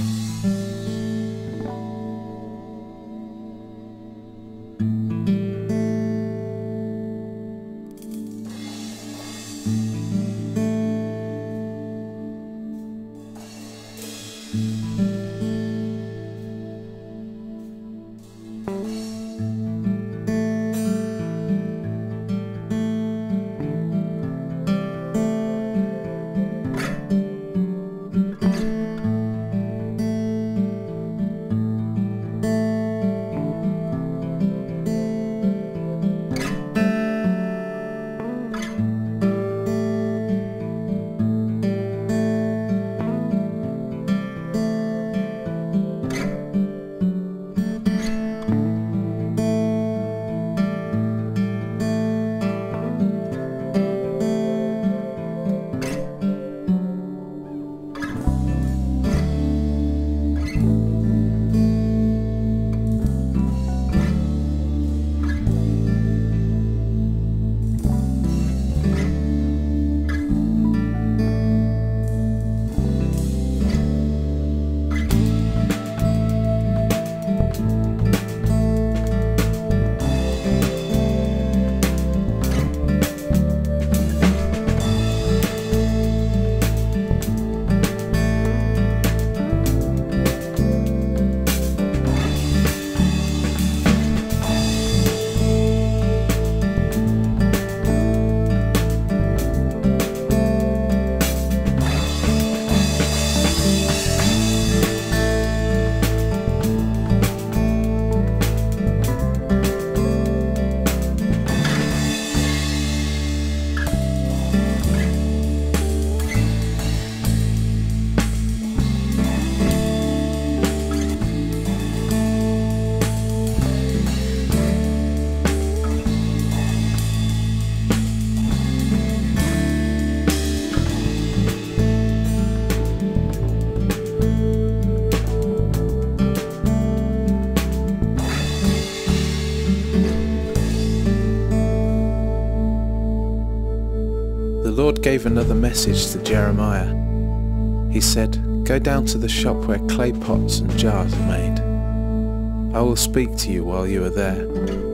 The Lord gave another message to Jeremiah. He said, "Go down to the shop where clay pots and jars are made. I will speak to you while you are there."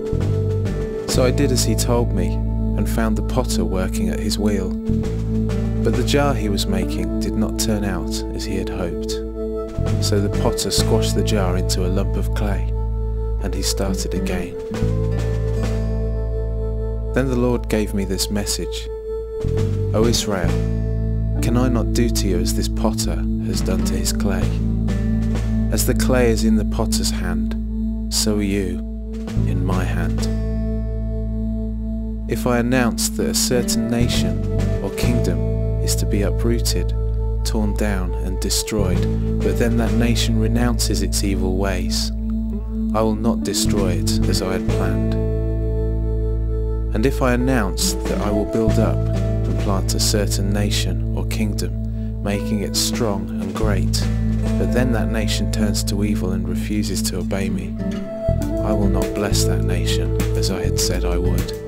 So I did as he told me, and found the potter working at his wheel. But the jar he was making did not turn out as he had hoped. So the potter squashed the jar into a lump of clay, and he started again. Then the Lord gave me this message: "O Israel, can I not do to you as this potter has done to his clay? As the clay is in the potter's hand, so are you in my hand. If I announce that a certain nation or kingdom is to be uprooted, torn down and destroyed, but then that nation renounces its evil ways, I will not destroy it as I had planned. And if I announce that I will build up and plant a certain nation or kingdom, making it strong and great, but then that nation turns to evil and refuses to obey me, I will not bless that nation as I had said I would."